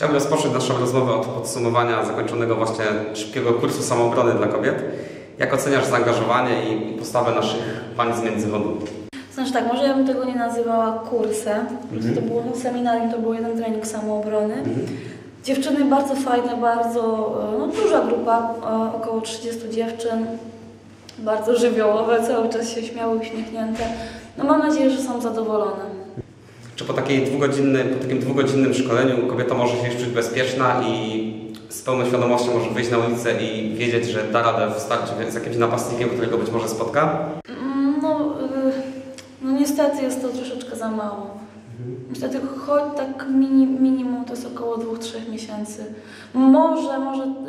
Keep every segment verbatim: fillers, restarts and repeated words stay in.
Chciałbym rozpocząć naszą rozmowę od podsumowania zakończonego właśnie szybkiego kursu samoobrony dla kobiet. Jak oceniasz zaangażowanie i postawę naszych pań z Międzychodu? Znaczy tak, może ja bym tego nie nazywała kursem. Mm-hmm. To było no, seminarium, to był jeden trening samoobrony. Mm-hmm. Dziewczyny bardzo fajne, bardzo no, duża grupa, około trzydziestu dziewczyn. Bardzo żywiołowe, cały czas się śmiały, uśmiechnięte. No mam nadzieję, że są zadowolone. Czy po, takiej dwugodzinnym, po takim dwugodzinnym szkoleniu kobieta może się czuć bezpieczna i z pełną świadomością może wyjść na ulicę i wiedzieć, że da radę w starciu z jakimś napastnikiem, którego być może spotka? No, no niestety jest to troszeczkę za mało. Niestety choć tak mini, minimum to jest około dwóch, trzech miesięcy. Może, może yy,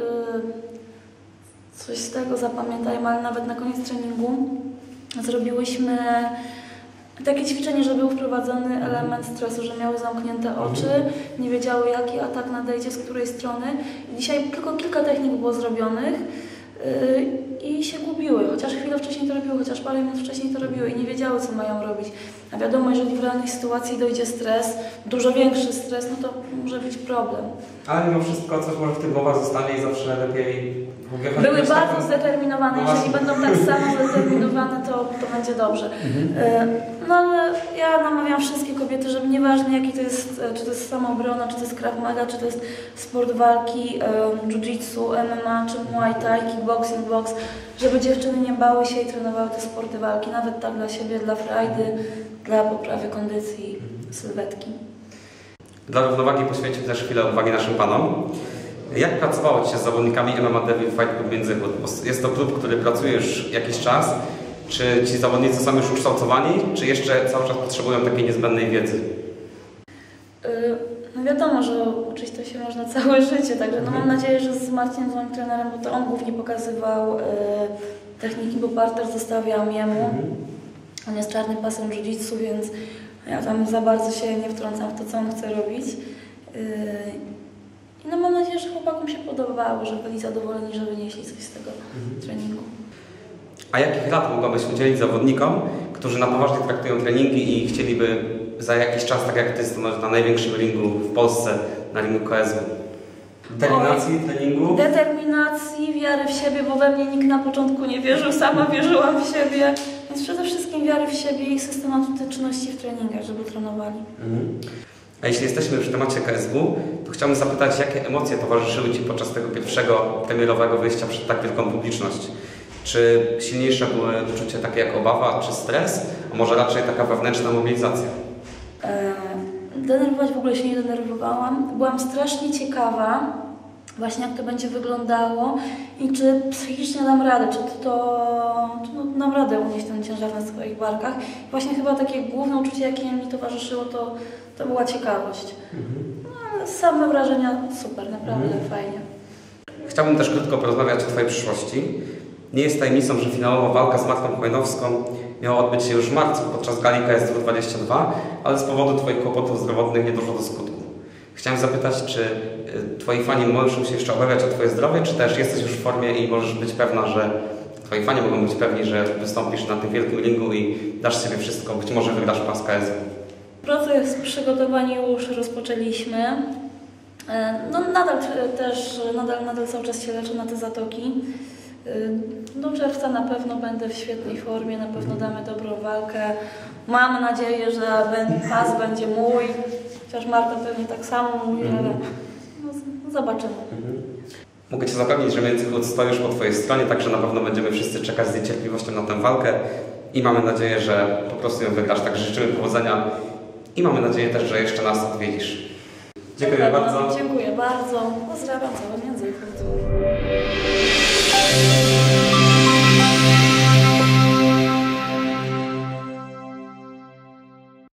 coś z tego zapamiętajmy, ale nawet na koniec treningu zrobiłyśmy takie ćwiczenie, że był wprowadzony element stresu, że miały zamknięte oczy, nie wiedziały jaki atak nadejdzie, z której strony. I dzisiaj tylko kilka technik było zrobionych yy, i się gubiły. Chociaż chwilę wcześniej to robiły, chociaż parę minut wcześniej to robiły i nie wiedziały, co mają robić. A wiadomo, jeżeli w realnej sytuacji dojdzie stres, dużo większy stres, no to może być problem. Ale mimo wszystko coś może w tych głowach zostanie i zawsze lepiej... Były bardzo taką... zdeterminowane, no jeżeli będą tak samo zdeterminowane, to, to będzie dobrze. Mhm. No ale ja namawiam wszystkie kobiety, żeby nieważne jaki to jest, czy to jest samoobrona, czy to jest Krav Maga, czy to jest sport walki, jiu-jitsu, M M A, czy Muay Thai, kickboxing, boks, żeby dziewczyny nie bały się i trenowały te sporty walki, nawet tak dla siebie, dla frajdy, dla poprawy kondycji, sylwetki. Dla równowagi poświęcił też chwilę uwagi naszym panom. Jak pracowało Ci się z zawodnikami M M A Devil Fight Club Międzychód? Jest to klub, który pracuje już jakiś czas. Czy ci zawodnicy są już ukształcowani, czy jeszcze cały czas potrzebują takiej niezbędnej wiedzy? Yy, no wiadomo, że uczyć to się można całe życie, także no mam nadzieję, że z Marcinem, z moim trenerem, bo to on głównie pokazywał yy, techniki, bo parter zostawiam jemu. On jest czarnym pasem jiu-jitsu, więc ja tam za bardzo się nie wtrącam w to, co on chce robić. Yy, I no mam nadzieję, że chłopakom się podobało, że byli zadowoleni, że wynieśli coś z tego mhm. treningu. A jakich rad mogłabyś udzielić zawodnikom, którzy na poważnie traktują treningi i chcieliby za jakiś czas, tak jak Ty, stanąć na największym ringu w Polsce, na ringu K S W? Determinacji, Oj, treningu? Determinacji, wiary w siebie, bo we mnie nikt na początku nie wierzył, sama wierzyłam w siebie. Więc przede wszystkim wiary w siebie i systematyczności w treningach, żeby trenowali. Mhm. A jeśli jesteśmy już w temacie K S W, to chciałbym zapytać, jakie emocje towarzyszyły Ci podczas tego pierwszego premierowego wyjścia przed tak wielką publiczność? Czy silniejsze były uczucie takie jak obawa czy stres, a może raczej taka wewnętrzna mobilizacja? E, denerwować w ogóle się nie denerwowałam. Byłam strasznie ciekawa właśnie jak to będzie wyglądało i czy psychicznie dam radę, czy to czy no, dam radę unieść ten ciężar na swoich barkach. I właśnie chyba takie główne uczucie, jakie mi towarzyszyło, to, to była ciekawość. Mhm. No, ale same wrażenia super, naprawdę mhm. fajnie. Chciałbym też krótko porozmawiać o Twojej przyszłości. Nie jest tajemnicą, że finałowa walka z Martą Chłojnowską miała odbyć się już w marcu podczas gali K S W dwadzieścia dwa, ale z powodu Twoich kłopotów zdrowotnych nie doszło do skutku. Chciałem zapytać, czy Twoi fani muszą się jeszcze obawiać o Twoje zdrowie, czy też jesteś już w formie i możesz być pewna, że Twoi fani mogą być pewni, że wystąpisz na tym wielkim ringu i dasz sobie wszystko, być może wygrasz pas K S W? Proces przygotowania już rozpoczęliśmy. No nadal też, nadal, nadal cały czas się leczę na te zatoki. Do czerwca na pewno będę w świetnej formie, na pewno damy dobrą walkę. Mam nadzieję, że pas będzie mój, chociaż Marta pewnie tak samo mówi, ale no, zobaczymy. Mogę Cię zapewnić, że Międzychód stoi już po Twojej stronie, także na pewno będziemy wszyscy czekać z niecierpliwością na tę walkę i mamy nadzieję, że po prostu ją wygrasz. Także życzymy powodzenia i mamy nadzieję też, że jeszcze nas odwiedzisz. Dziękuję bardzo. Dziękuję bardzo. Pozdrawiam cały Międzychód.